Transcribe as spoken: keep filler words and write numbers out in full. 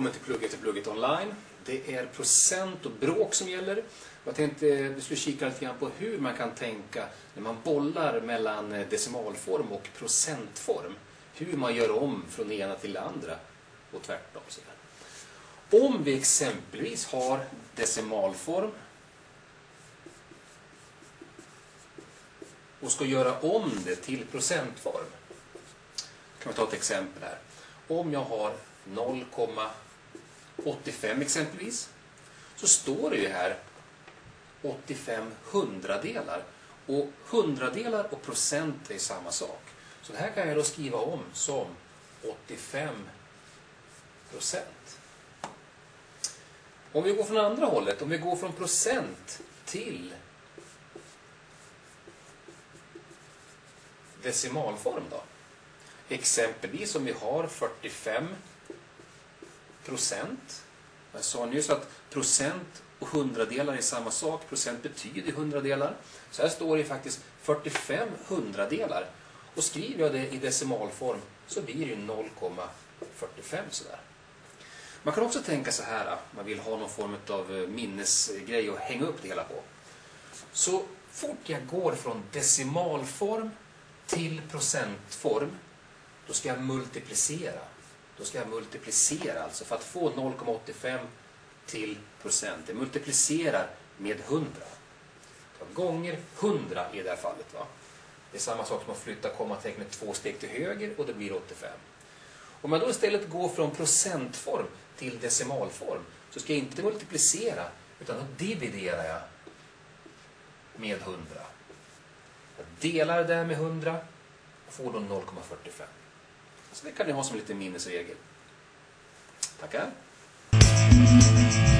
välkommen till Plugget till Plugget online. Det är procent och bråk som gäller. Jag tänkte vi skulle kika lite grann på hur man kan tänka när man bollar mellan decimalform och procentform. Hur man gör om från det ena till det andra och tvärtom. Om vi exempelvis har decimalform och ska göra om det till procentform. Kan vi ta ett exempel här. Om jag har noll komma åttiofem exempelvis, så står det ju här åttiofem hundradelar. Och hundradelar och procent är samma sak. Så det här kan jag då skriva om som åttiofem procent. Om vi går från andra hållet, om vi går från procent till decimalform då. Exempelvis om vi har fyrtiofem procent. Jag sa nyss att procent och hundradelar är samma sak. Procent betyder hundradelar. Så här står det faktiskt fyrtiofem hundradelar. Och skriver jag det i decimalform så blir det ju noll komma fyrtiofem sådär. Man kan också tänka så här, man vill ha någon form av minnesgrej att hänga upp det hela på. Så fort jag går från decimalform till procentform, då ska jag multiplicera. Då ska jag multiplicera alltså för att få noll komma åttiofem till procent. Jag multiplicerar med hundra. Gånger hundra i det här fallet. Va? Det är samma sak som att flytta kommatecknet två steg till höger och det blir åttiofem. Om man då istället går från procentform till decimalform så ska jag inte multiplicera utan då dividerar jag med hundra. Jag delar det där med hundra och får då noll komma fyrtiofem. Så det kan ni ha som lite minnesregel. Tackar.